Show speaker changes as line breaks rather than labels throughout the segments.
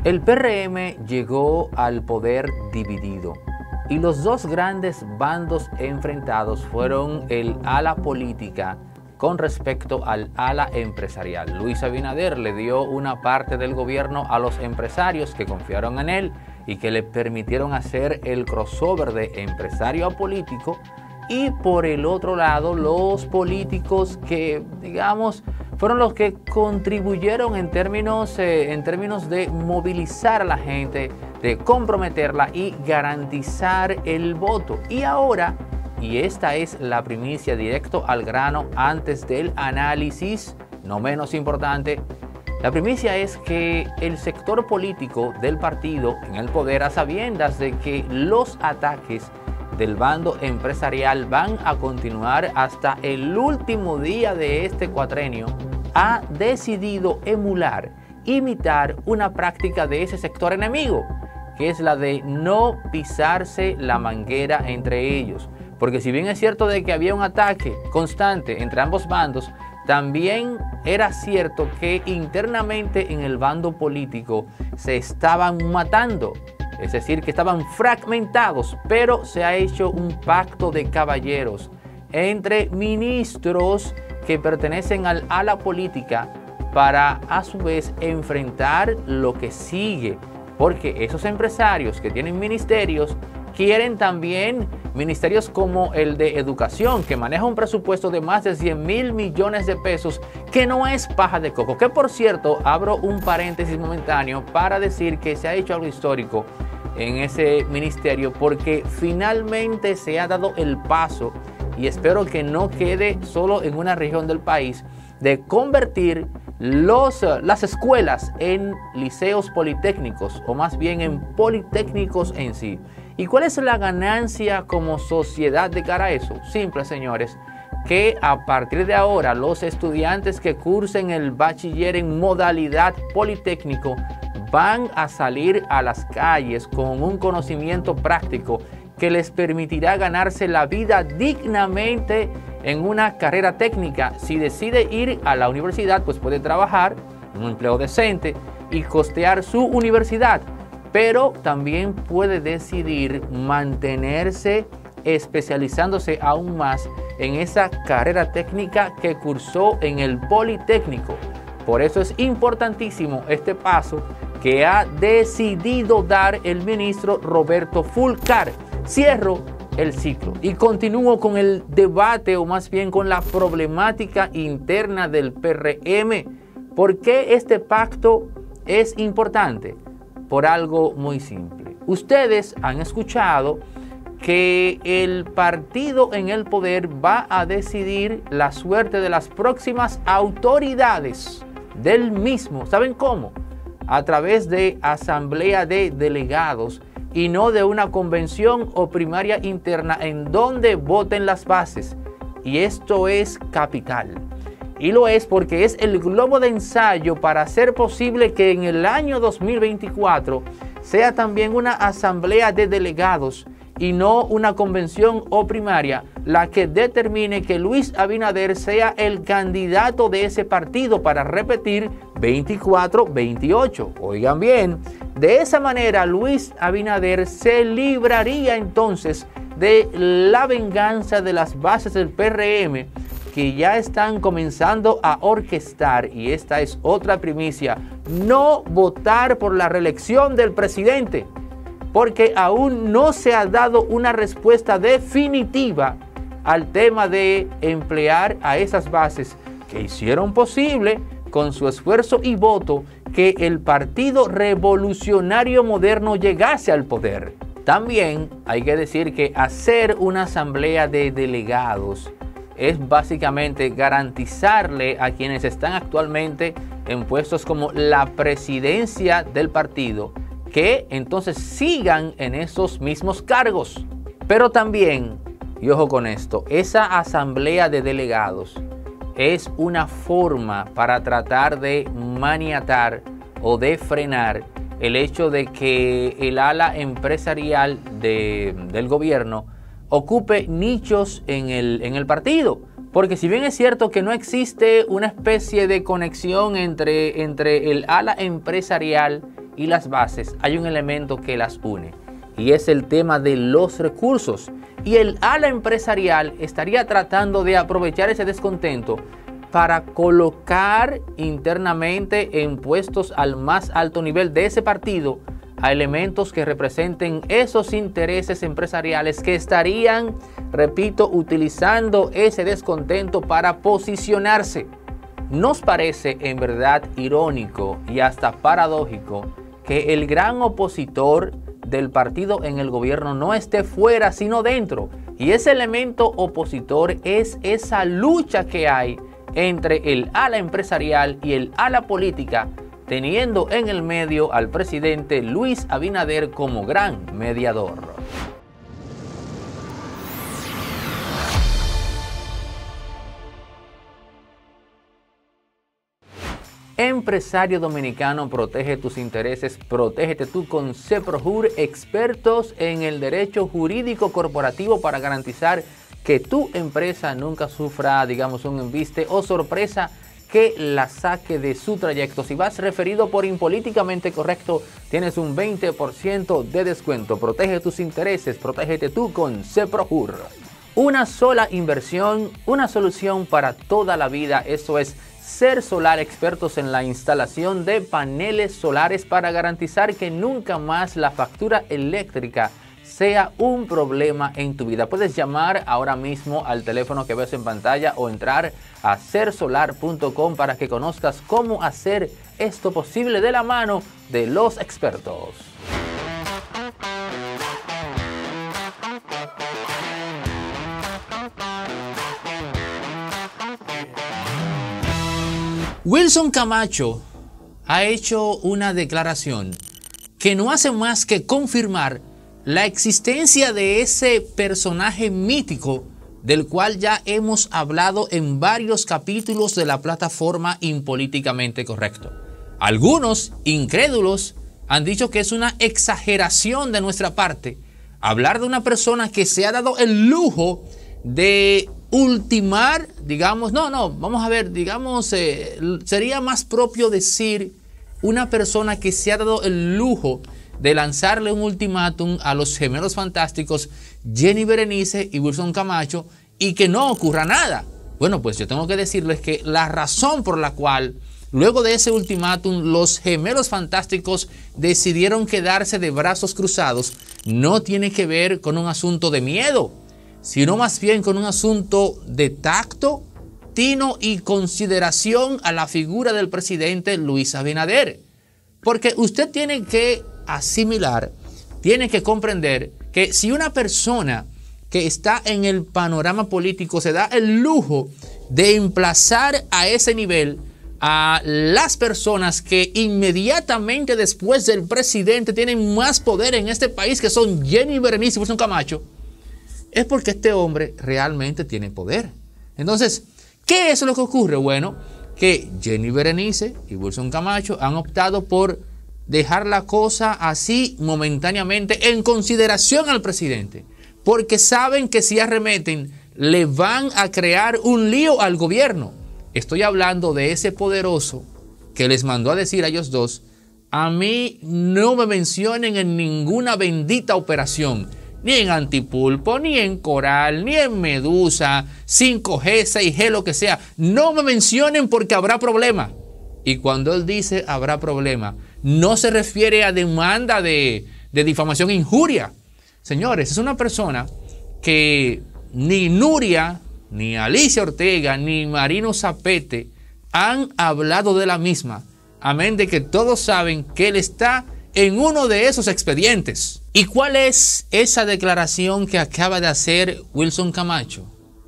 El PRM llegó al poder dividido y los dos grandes bandos enfrentados fueron el ala política con respecto al ala empresarial. Luis Abinader le dio una parte del gobierno a los empresarios que confiaron en él y que le permitieron hacer el crossover de empresario a político, y por el otro lado los políticos que, digamos, fueron los que contribuyeron en términos de movilizar a la gente, de comprometerla y garantizar el voto. Y ahora, y esta es la primicia, directo al grano antes del análisis, no menos importante, la primicia es que el sector político del partido en el poder, a sabiendas de que los ataques del bando empresarial van a continuar hasta el último día de este cuatrenio, ha decidido imitar una práctica de ese sector enemigo, que es la de no pisarse la manguera entre ellos. Porque si bien es cierto de que había un ataque constante entre ambos bandos, también era cierto que internamente en el bando político se estaban matando. Es decir, que estaban fragmentados, pero se ha hecho un pacto de caballeros entre ministros que pertenecen al ala política para a su vez enfrentar lo que sigue. Porque esos empresarios que tienen ministerios quieren también ministerios como el de educación, que maneja un presupuesto de más de 100.000 millones de pesos, que no es paja de coco. Que por cierto, abro un paréntesis momentáneo para decir que se ha hecho algo histórico en ese ministerio, porque finalmente se ha dado el paso, y espero que no quede solo en una región del país, de convertir las escuelas en liceos politécnicos, o más bien en politécnicos en sí. ¿Y cuál es la ganancia como sociedad de cara a eso? Simple, señores, que a partir de ahora los estudiantes que cursen el bachiller en modalidad politécnico van a salir a las calles con un conocimiento práctico que les permitirá ganarse la vida dignamente en una carrera técnica. Si decide ir a la universidad, pues puede trabajar en un empleo decente y costear su universidad, pero también puede decidir mantenerse especializándose aún más en esa carrera técnica que cursó en el Politécnico. Por eso es importantísimo este paso que ha decidido dar el ministro Roberto Fulcar. Cierro el ciclo y continúo con el debate, o más bien con la problemática interna del PRM. ¿Por qué este pacto es importante? Por algo muy simple. Ustedes han escuchado que el partido en el poder va a decidir la suerte de las próximas autoridades del mismo. ¿Saben cómo? A través de asamblea de delegados y no de una convención o primaria interna en donde voten las bases. Y esto es capital. Y lo es porque es el globo de ensayo para hacer posible que en el año 2024 sea también una asamblea de delegados y no una convención o primaria la que determine que Luis Abinader sea el candidato de ese partido para repetir 24-28. Oigan bien, de esa manera Luis Abinader se libraría entonces de la venganza de las bases del PRM, que ya están comenzando a orquestar, y esta es otra primicia, no votar por la reelección del presidente, porque aún no se ha dado una respuesta definitiva al tema de emplear a esas bases que hicieron posible con su esfuerzo y voto que el Partido Revolucionario Moderno llegase al poder. También hay que decir que hacer una asamblea de delegados es básicamente garantizarle a quienes están actualmente en puestos como la presidencia del partido que entonces sigan en esos mismos cargos. Pero también, y ojo con esto, esa asamblea de delegados es una forma para tratar de maniatar o de frenar el hecho de que el ala empresarial del gobierno ocupe nichos en el partido. Porque si bien es cierto que no existe una especie de conexión entre el ala empresarial y las bases, hay un elemento que las une, y es el tema de los recursos. Y el ala empresarial estaría tratando de aprovechar ese descontento para colocar internamente en puestos al más alto nivel de ese partido a elementos que representen esos intereses empresariales que estarían, repito, utilizando ese descontento para posicionarse. ¿Nos parece en verdad irónico y hasta paradójico que el gran opositor del partido en el gobierno no esté fuera sino dentro? Y ese elemento opositor es esa lucha que hay entre el ala empresarial y el ala política, teniendo en el medio al presidente Luis Abinader como gran mediador. Empresario dominicano, protege tus intereses, protégete tú con CEPROJUR, expertos en el derecho jurídico corporativo para garantizar que tu empresa nunca sufra, digamos, un embiste o sorpresa que la saque de su trayecto. Si vas referido por Impolíticamente Correcto, tienes un 20% de descuento. Protege tus intereses, protégete tú con CEPROJUR. Una sola inversión, una solución para toda la vida. Eso es Ser Solar, expertos en la instalación de paneles solares para garantizar que nunca más la factura eléctrica sea un problema en tu vida. Puedes llamar ahora mismo al teléfono que ves en pantalla o entrar a sersolar.com para que conozcas cómo hacer esto posible de la mano de los expertos. Wilson Camacho ha hecho una declaración que no hace más que confirmar la existencia de ese personaje mítico del cual ya hemos hablado en varios capítulos de la plataforma Impolíticamente Correcto. Algunos incrédulos han dicho que es una exageración de nuestra parte hablar de una persona que se ha dado el lujo de ultimar, digamos, vamos a ver, digamos, sería más propio decir una persona que se ha dado el lujo de lanzarle un ultimátum a los gemelos fantásticos Jenny Berenice y Wilson Camacho y que no ocurra nada. Bueno, pues yo tengo que decirles que la razón por la cual luego de ese ultimátum los gemelos fantásticos decidieron quedarse de brazos cruzados no tiene que ver con un asunto de miedo, sino más bien con un asunto de tacto, tino y consideración a la figura del presidente Luis Abinader. Porque usted tiene que asimilar, tiene que comprender que si una persona que está en el panorama político se da el lujo de emplazar a ese nivel a las personas que inmediatamente después del presidente tienen más poder en este país, que son Jenny Berenice y Wilson Camacho, es porque este hombre realmente tiene poder. Entonces, ¿qué es lo que ocurre? Bueno, que Jenny Berenice y Wilson Camacho han optado por dejar la cosa así momentáneamente en consideración al presidente, porque saben que si arremeten le van a crear un lío al gobierno. Estoy hablando de ese poderoso que les mandó a decir a ellos dos: a mí no me mencionen en ninguna bendita operación, ni en Antipulpo, ni en Coral, ni en Medusa, 5G, 6G, lo que sea. No me mencionen porque habrá problema. Y cuando él dice habrá problema, no se refiere a demanda de difamación e injuria. Señores, es una persona que ni Nuria, ni Alicia Ortega, ni Marino Zapete han hablado de la misma, amén de que todos saben que él está en uno de esos expedientes. ¿Y cuál es esa declaración que acaba de hacer Wilson Camacho?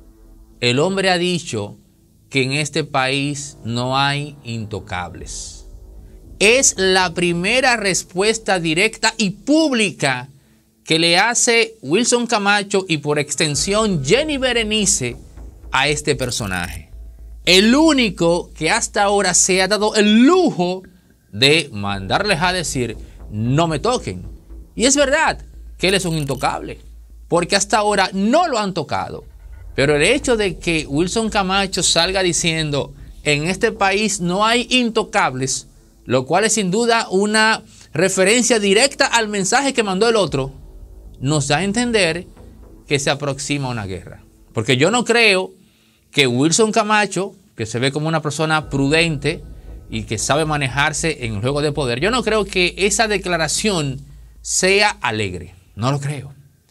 El hombre ha dicho que en este país no hay intocables. Es la primera respuesta directa y pública que le hace Wilson Camacho y por extensión Jenny Berenice a este personaje. El único que hasta ahora se ha dado el lujo de mandarles a decir no me toquen. Y es verdad que él es un intocable, porque hasta ahora no lo han tocado. Pero el hecho de que Wilson Camacho salga diciendo en este país no hay intocables, lo cual es sin duda una referencia directa al mensaje que mandó el otro, nos da a entender que se aproxima una guerra. Porque yo no creo que Wilson Camacho, que se ve como una persona prudente y que sabe manejarse en el juego de poder, yo no creo que esa declaración sea alegre. No lo creo.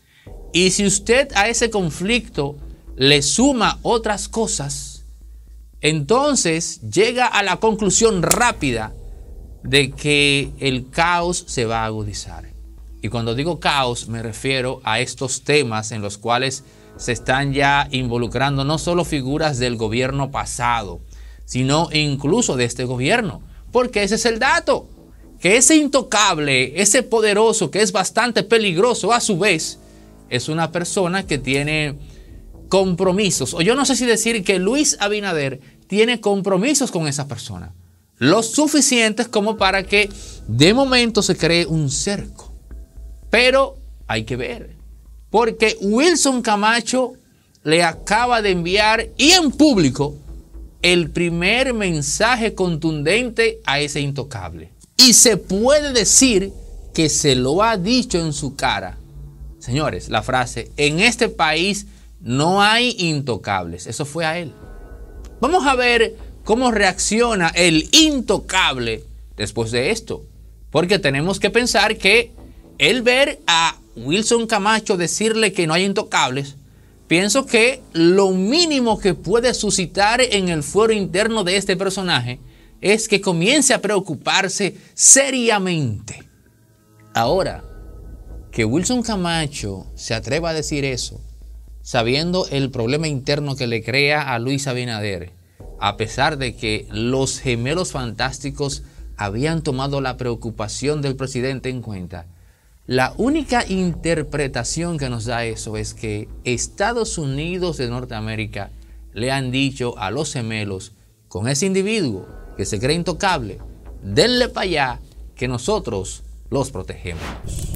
Y si usted a ese conflicto le suma otras cosas, entonces llega a la conclusión rápida de que el caos se va a agudizar. Y cuando digo caos me refiero a estos temas en los cuales se están ya involucrando no solo figuras del gobierno pasado, sino incluso de este gobierno. Porque ese es el dato, que ese intocable, ese poderoso, que es bastante peligroso a su vez, es una persona que tiene compromisos. O yo no sé si decir que Luis Abinader tiene compromisos con esa persona, los suficientes como para que de momento se cree un cerco. Pero hay que ver, porque Wilson Camacho le acaba de enviar y en público el primer mensaje contundente a ese intocable. Y se puede decir que se lo ha dicho en su cara. Señores, la frase, en este país no hay intocables, eso fue a él. Vamos a ver cómo reacciona el intocable después de esto. Porque tenemos que pensar que el ver a Wilson Camacho decirle que no hay intocables, pienso que lo mínimo que puede suscitar en el fuero interno de este personaje es que comience a preocuparse seriamente. Ahora, que Wilson Camacho se atreva a decir eso, sabiendo el problema interno que le crea a Luis Abinader, a pesar de que los gemelos fantásticos habían tomado la preocupación del presidente en cuenta, la única interpretación que nos da eso es que Estados Unidos de Norteamérica le han dicho a los gemelos, con ese individuo que se cree intocable, denle para allá que nosotros los protegemos.